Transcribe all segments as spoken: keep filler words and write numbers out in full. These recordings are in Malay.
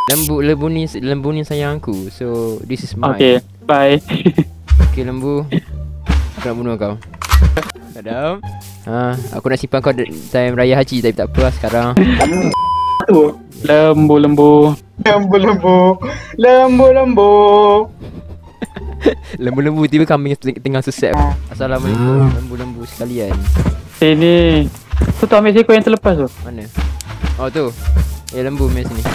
Lembu, lembu ni, lembu ni sayang aku. So this is mine. Okay, bye. Okay lembu, aku nak bunuh kau. Adam. Ha, aku nak simpan kau time raya haji tapi tak apa lah sekarang. Lembu lembu. Lembu lembu. Lembu lembu. Lembu-lembu tiba kambing tengah sesat. Assalamualaikum lembu-lembu sekalian. Sini. Tu tu ambil seekor yang terlepas tu. Mana? Oh tu. Eh lembu main sini.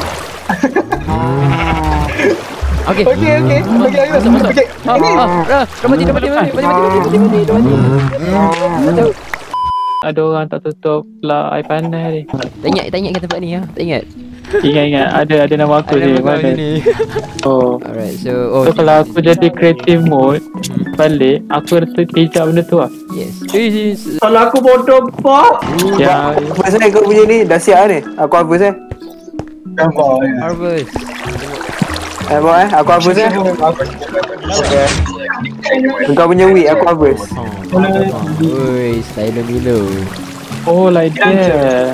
Okey. Okey okey. Okey ayo. Masuk masuk. Okey. Ha ha. Dah mati dah mati dah mati dah mati dah mati dah mati. Ada orang tak tutup lah air panas ni. Tak ingat tak ingat ke tempat ni ya? Tak ingat. Ingat ingat ada ada nama aku Ada je. nama kau Mana? sini. Oh. Alright so oh. So kalau aku jadi creative mode balik, aku rasa tidak benda tu lah. Yes. Yes. Kalau aku bodoh pak. Ya. Apa saya kau punya ni? Dah siap ni? Aku apa saya? Nampak. Harvest. Eh buat eh? Aku apa saya? Okay. Kau punya week aku apa? Oi, style Milo. Oh like that.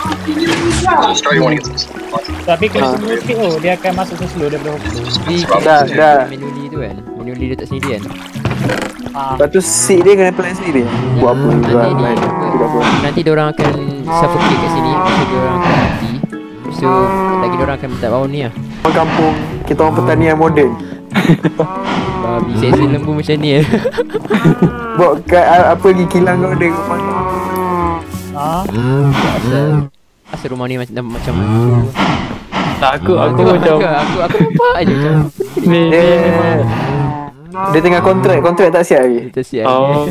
Tapi kalau semua speed tu dia akan masuk ke slow daripada Dah, dah. Manually tu kan. Manually letak sendiri kan. ah. Lepas tu seat dia kena plan sendiri. Buat apa? Nanti Buat ni apa? nanti diorang akan suffocate kat sini. Lepas tu diorang akan mati. Lepas tu lagi diorang akan minta bangun ni lah. Orang kampung, kita orang pertanian moden. Babi sesi lembu macam ni eh. Buat kat apa lagi kilang kau ada kau mana? Ah. Asal Asal rumah ni macam macam mana? Tak aku aku Tengok, macam tengok, aku aku nampak aje macam ni. Eh, dia tengah kontrak, kontrak tak siap lagi. kita siap. Oh.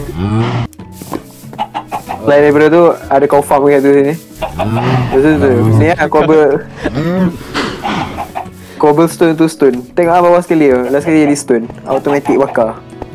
Selain daripada tu, ada kau farm kat tu sini. Lepas tu tu, ni lah cobble cobblestone tu stone. Tengok lah bawah sekali tu, last sekali jadi stone. Automatic bakar.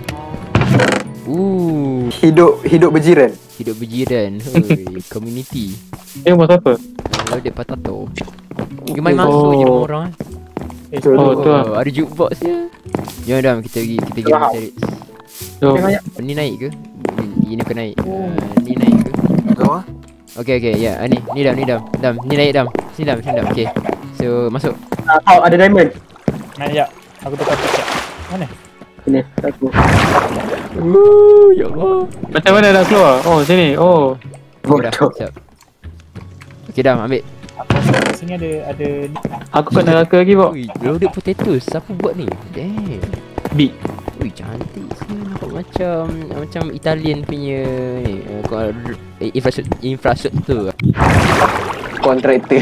Uh, Hidup, hidup berjiran. hidup berjiran. Hoi, community. Eh buat apa? Kalau dia patato. Dia main masuk je rumah orang eh. Eh, Oh tu lah. Oh, ada jukebox dia. Jom Dam, kita pergi kita pergi cari. So, Ni naik ke? Ni, ni bukan naik. Uh, ni naik ke? Bawah? Okey okey ya, yeah. ni ni Dam, ni Dam. Dam, ni naik Dam. Sini Dam, sini Dam. Okey. So masuk. Oh ada diamond. Mana jap. Aku tukar picture. Mana? Sini aku. Uh, ya Allah. macam mana nak keluar? Oh sini. Oh. Okay, dah. Siap. Okey Dam, ambil. Aku rasa kat sini ada ada ni. Aku kena raka lagi Bok. Ui, loaded potatoes. Siapa buat ni? Damn. Big. Ui, cantik sini. Nampak macam macam Italian punya ni. Uh, infrastruktur infrastruktur. Kontraktor.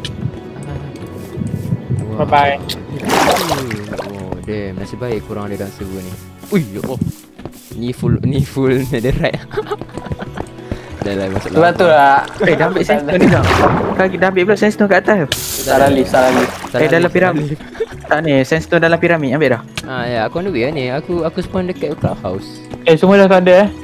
Bye bye. Oh, damn. Nasib baik korang ada dalam server ni. Ui, ya Allah. Ni full ni full netherite. Dah lah masuk Sebab tu lah. Eh dah ambil sandstone ni dah. Kau dah ambil pula sandstone kat atas. Salah lift, salah lift. Eh dalam piramid. Tak ni sandstone dalam piramid ambil dah. Ah ya, aku on the way lah ni. Aku aku spawn dekat clubhouse. Eh semua dah tak ada eh.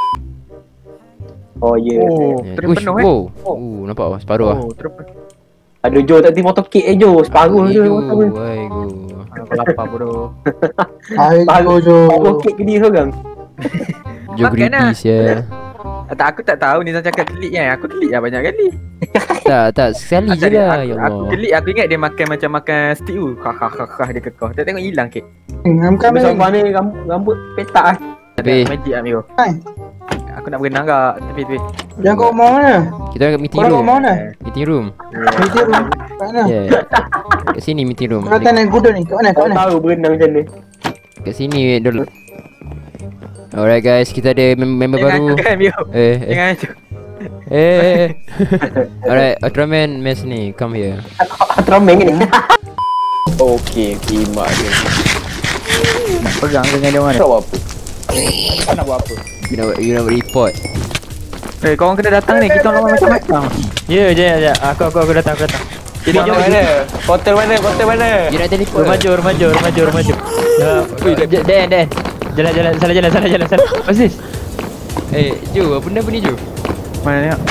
Oh ya. Oh, Yeah. terus Uish, penuh eh. wow. Uh, nampak apa? Separuh ah. Oh, terus penuh. Ada Jo tadi motorcade eh Jo. Separuh je motor. Aigo. Aku lapar bodoh. Separuh Jo. Motorcade ke dia seorang. Jo Makan greedy lah. sia. Tak aku tak tahu ni cakap kelik kan. Aku kelik lah banyak kali. Tak, tak sekali je Tak ada, lah aku, ya aku Allah. kelik aku ingat dia makan macam makan stick tu. Ha ha ha ha dia kekeh. Tak tengok hilang kek. Bukan mana rambut, rambut petak ah. Tapi Magic ah Mio. Hai. Aku nak berenang kak. Tapi tapi. Yang kau mau mana? kita orang kat meeting Korang room. mau mana? Meeting room. Meeting room. Kat mana? Yeah. Kat sini meeting room. Kau datang naik kuda ni. Kat mana? Kat mana? Tahu berenang macam ni. Kat sini dulu. Alright guys, kita ada mem- member baru. Jangan Mio. Eh, eh, Jangan tu. eh, eh, eh. Alright, Ultraman Mess ni, come here. Tromeng ni. Okey, kimak dia. Nak pegang dengan dia mana? Kau buat apa? Kau nak buat apa? You know, you know report. Eh korang kena datang ni. Kita orang macam-macam. Ya je ya. Aku aku aku datang aku datang. Kita Portal orang mana? Portal mana? Portal mana? You nak teleport? Remaja remaja remaja remaja. Ui, j- Dan, Dan. Jalan jalan salah jalan salah jalan salah. What's this? Eh, Jo, apa benda apa ni Jo? Mana tengok.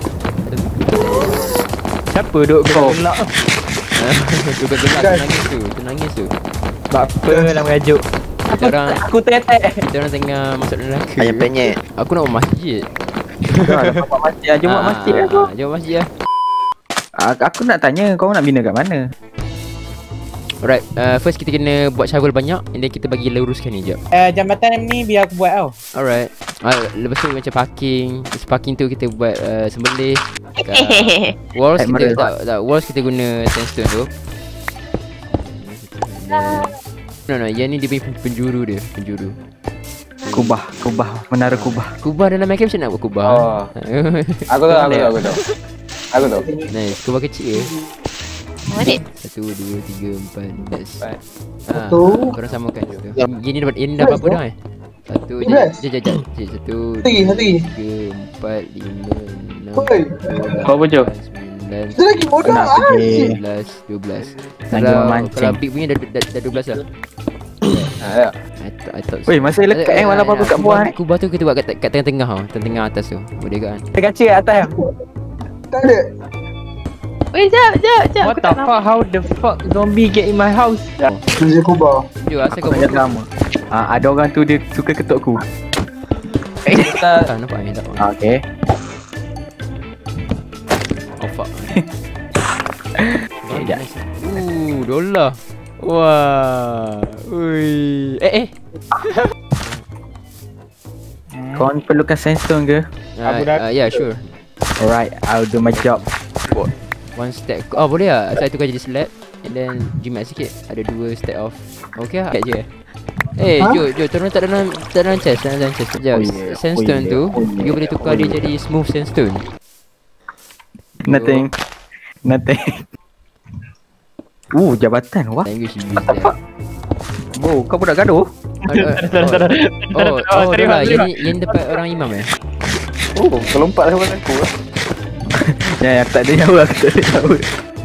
Siapa duk kau? Gelak. Tu kan gelak, tu nangis tu, tu nangis tu. Apa lah mengajuk. Kita orang, Aku tertek. kita orang tengah masuk neraka. Ayam penyet. Aku nak buat masjid. Dah dapat masjid lah. Jom buat Ah, masjid lah kau. Jom masjid lah. Aku nak tanya kau nak bina kat mana? Alright, uh, first kita kena buat shovel banyak and then kita bagi luruskan ni jap. Eh, jambatan ni biar aku buat tau. Alright. Uh, lepas tu macam parking. Lepas parking tu kita buat uh, sembelih. Kat walls kita tak, tak walls kita guna sandstone tu. No no, yang ni dia punya penjuru dia, penjuru. Kubah, kubah, menara kubah. Kubah dalam Minecraft macam nak buat kubah? Oh. Aku tahu, aku tahu, aku tahu. Aku tahu. Nice, kubah kecil ke? Mana? Satu, dua, tiga, empat, that's Empat. ha, Satu. korang samakan tu. Ini dapat, ini dah berapa dah eh? Satu, jap, jap, jap, jap, jap. Satu, Lagi, satu lagi. tiga, empat, lima, enam, Oi. tujuh, Apa je? sembilan, Satu lagi bodoh Nak ah. pergi sebelas, dua belas. Lagi Kalau, memancing. kalau big punya dah, dah, dah dua belas lah. Ha, ya. I thought, I thought so. Weh, masih lekat eh walaupun aku kat bawah eh. Kubah tu kita buat kat, kat tengah-tengah tau. Tengah-tengah atas tu. Boleh kan? Ada kaca kat atas. Tak ada. Weh, jap, jap, jap. What the fuck? How the fuck zombie get in my house? Kerja kubah. Jom, asal kau Kau buat drama. Ah, ada orang tu dia suka ketuk aku. tak nampak ni tak apa. Ah, okay. Oh fuck. Okay, nice. Ooh, dolar. Wah. Ui. Eh eh. Kau perlukan sandstone ke? Uh, Abu Dhabi. uh, yeah, sure. Alright, I'll do my job. One stack. Oh, boleh lah. Saya tukar jadi slab and then jimat sikit. Ada dua stack of. Okay lah. Kat je. Eh, Ha? Jo, Jo, turun tak dalam tak dalam chest, tak dalam chest. Sekejap. Oh, yeah. Sandstone Oh, tu, yeah. Oh, yeah. you boleh tukar Oh, dia yeah. jadi smooth sandstone. Nothing. Nothing. Uh, jabatan. Wah. Language you use there. Oh, kau budak gaduh? Oh, oh, oh, dah lah. Yang ni, yang dapat orang imam eh? Oh, kau lompat lah aku. Ya, aku tak ada nyawa, aku tak ada nyawa.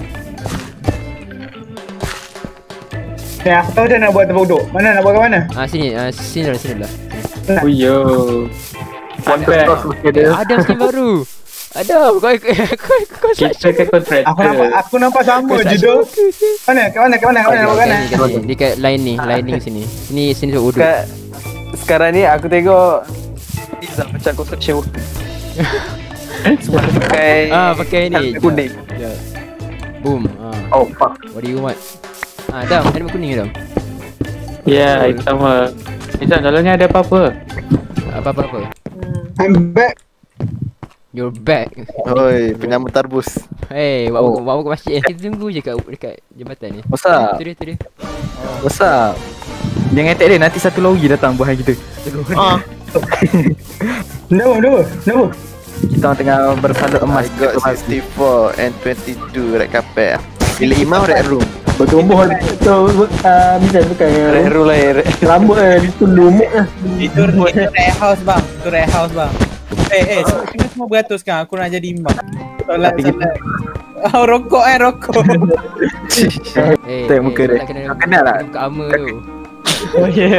Eh, aku tahu dah nak buat tempat duduk. Mana nak buat kat mana? Ah, sini, ah, sini dah, sini dah. Oh yo. One back. Eh, Adam skin baru. Adam, kau kau kau kau Kita ke contractor. Aku nampak aku nampak sama je tu. Mana? Kat mana? Kat mana? Kat mana? Kat mana? Kat ni, dekat line ni, lining sini. Sini sini tu uduk. Kat sekarang ni aku tengok Izzah macam construction worker. Semua pakai Ah, pakai ni. helmet kuning. Ya. Boom. Ah. Oh fuck. What do you want? Ah, Adam, helmet kuning Adam. Ya, itu sama. Izan, dalamnya ada apa-apa? Apa-apa apa? I'm back. You're back. Oi, penyambut tarbus. Hey, bawa bawa bawa ke masjid. Eh, kita tunggu je kat dekat jambatan ni. What's up? Tu dia, tu dia. What's up? Jangan attack dia, nanti satu lori datang buah kita. Ah. Kenapa? Kenapa? Kenapa? Kita orang tengah bersalut emas. I got sixty-four and twenty-two red carpet. Bila imam red room. Bertumbuh tu uh, bisa bukan Red room lah. rambut eh itu lumuk lah. Itu itu red house bang. Itu red house bang. Eh eh, semua semua beratur sekarang. Aku nak jadi imam. Solat Tapi solat. Oh, rokok eh rokok. Eh, Tengok muka dia. kena Kau kenal tak? buka armor tu. Oh ya.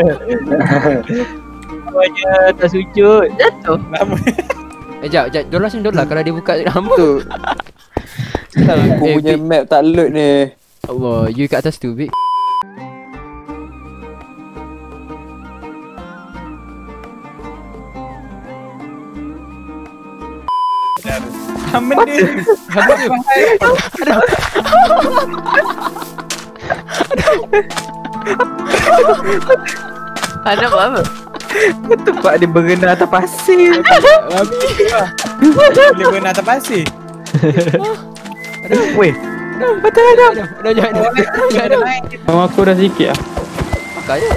Oh ya, tak sujud. Jatuh. Lama. Eh, jap, jap. Dolar sini dolar kalau dia buka armor. Tu. Aku Eh, punya Big. map tak load ni. Allah, you kat atas tu, Big. Benda. Apa tu? Ada apa? Tempat dia berenang atas pasir. Boleh berenang atas pasir. Weh, Betul ada. Ada ada ada. Boleh ada naik. Mama aku dah sikit lah. Pakai je.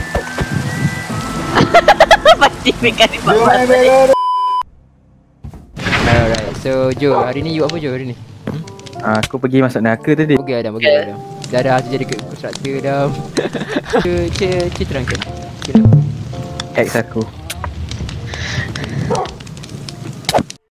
Pasti pegang di bawah. Alright. So, Jo, hari ni you apa Jo hari ni? aku pergi masuk neraka tadi. Okey Adam, okey Adam. Dah dah jadi constructor Adam. Cer cer cer terangkan. Ex aku.